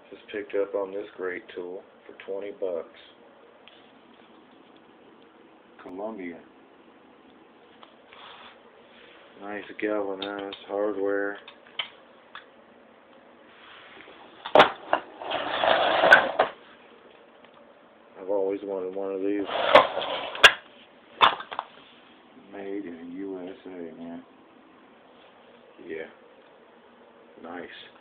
Just picked up on this great tool for 20 bucks. Columbia. Nice galvanized hardware. I've always wanted one of these. Made in the USA, man. Yeah. Nice.